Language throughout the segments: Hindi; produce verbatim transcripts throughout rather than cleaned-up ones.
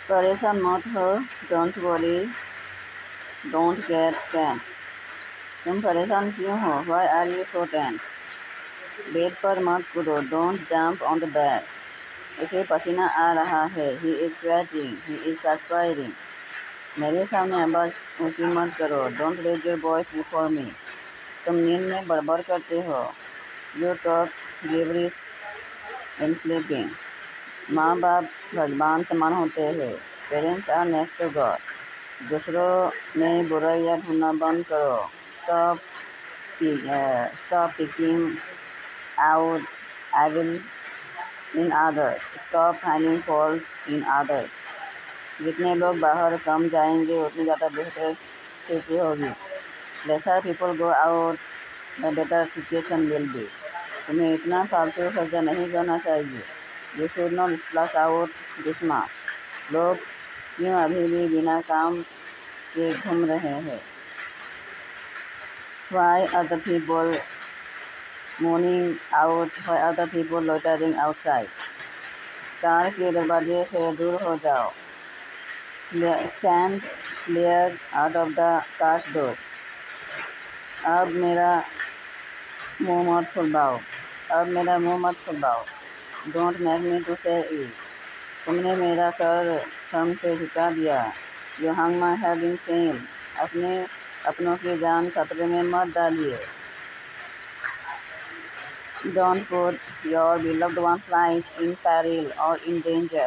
परेशान मत हो, don't worry, don't get tensed. तुम परेशान क्यों हो? Why are you so tensed? Bed पर मत कूदो, don't jump on the bed. उसे पसीना आ रहा है, he is sweating, he is perspiring। मेरे सामने आवाज़ ऊंची मत करो, don't raise your voice before me. तुम नींद में बड़बड़ करते हो, you talk gibberish in sleeping. माँ बाप भगवान समान होते हैं, parents are next to God. दूसरों में बुराइयाँ ढूंढना बंद करो, stop stop picking out evil in others, stop finding faults in others. जितने लोग बाहर कम जाएंगे उतनी ज़्यादा बेहतर स्थिति होगी। Lesser people go out the better situation will be. तुम्हें इतना फालतू खर्चा नहीं करना चाहिए, you should not splash out this much. लोग क्यों अभी भी बिना काम के घूम रहे हैं? Why are the people mooning out, why are the people loitering outside. Car के दरवाजे से दूर हो जाओ, stand clear out of the car's door. अब मेरा मुंह मत खुलवाओ, अब मेरा मुंह मत खुलवाओ, don't make me to say it. तुमने मेरा सर शर्म से झुका दिया, you hung my head in shame. अपने अपनों की जान खतरे में मत डालिए, don't put your beloved one's life in peril or in danger।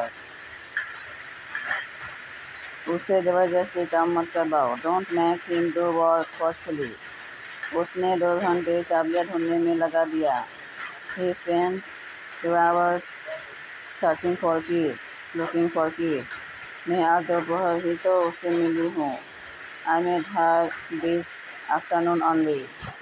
उससे ज़बरदस्ती काम मत करवाओ, don't make him do work forcefully. उसने दो घंटे चाबियाँ ढूंढने में लगा दिया, he spent two hours searching for keys, looking for keys. मैं आज दोपहर ही तो उससे मिली हूँ, I met her this afternoon only.